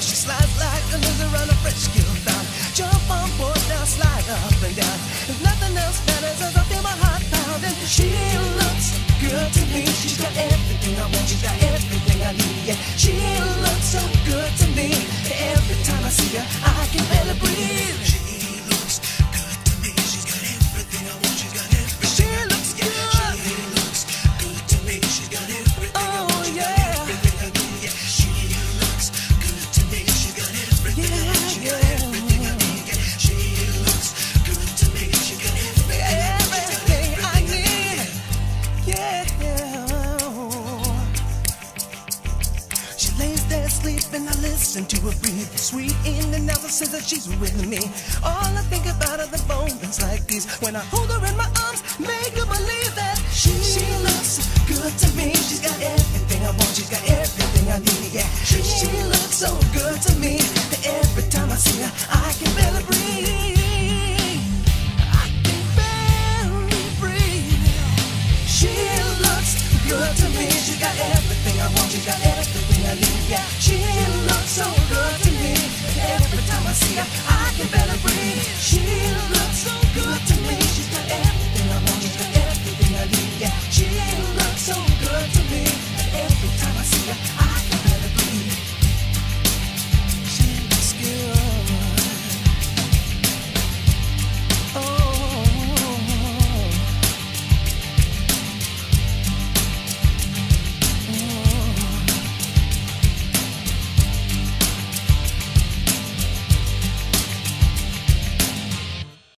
She slides like a lizard on a fresh kill found. Jump on board now, slide up and down. If nothing else matters as I feel my heart pounding. She looks good to me. She's got everything I want. She's got everything I need. Yeah, she looks so good to me. Every time I see her, I can barely breathe. She looks good to me. She's got everything I want. She's got everything. She looks good. She looks good to me. She's got everything I want. She's got everything I need. Yeah, she looks good to me. She's got everything I want. She's got everything I need. Yeah, she looks good to me. She's got everything I need. Yeah. She lays there sleeping. I listen to her breathe. Sweet in and out, says that she's with me. All I think about are the moments like these when I hold her in my arms, make her believe that she looks good to me. She's got everything I want. She's got everything I need. Yeah, she looks so good to me. Every time I see her, I can barely breathe. I can barely breathe. She looks good to me. She's got everything I want. She's got everything I need. Yeah, she looks so good to me. Every time I see her, I can barely breathe. She looks so good